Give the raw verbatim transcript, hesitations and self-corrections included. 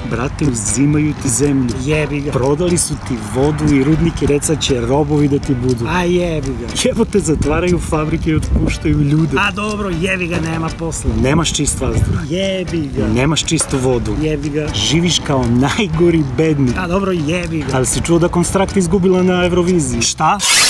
Brate, uzimaju ti zemlju. Jebi ga. Prodali su ti vodu i rudnike, deca će robovi da ti budu. A jebi ga. Jebote, zatvaraju fabrike i otpuštaju ljude. A dobro, jebi ga, nema posla. Nemaš čist vazduh. Jebi ga. Nemaš čistu vodu. Jebi ga. Živiš kao najgori bednik. A dobro, jebi ga. Ali si čuo da Konstrakt izgubila na Euroviziji? Šta?